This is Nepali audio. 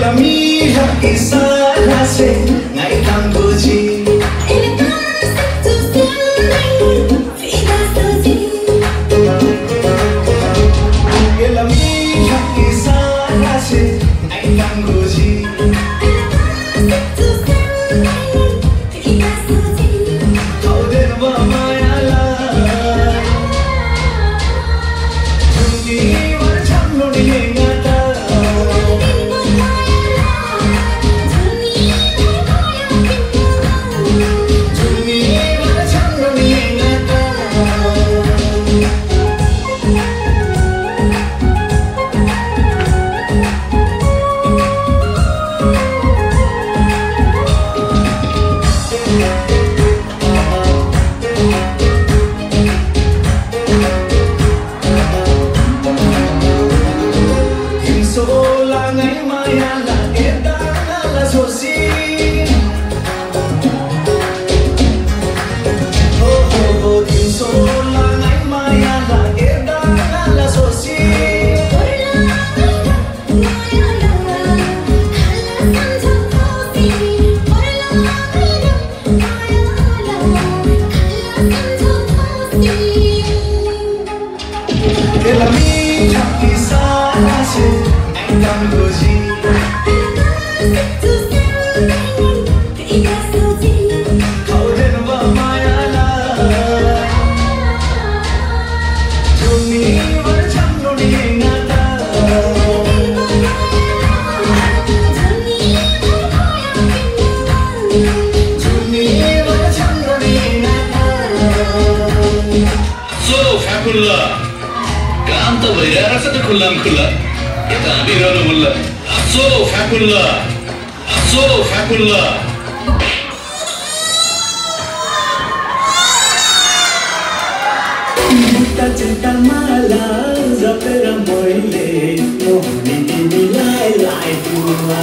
la mira y sale ngày càng vô chi la mira y sale ngày càng vô chi kau đến và mai ala dunia macam noni ngata la mira y sale ngày càng vô chi kau đến và mai ala dunia macam noni ngata dunia macam noni ngata so fabulous काम तो भइरहेछ त खुल्लाम खुल्ला यता बिरहनु मुल्ला सो फ्याकुल्ला cinta malam zapera moile mohni dinilai lai dua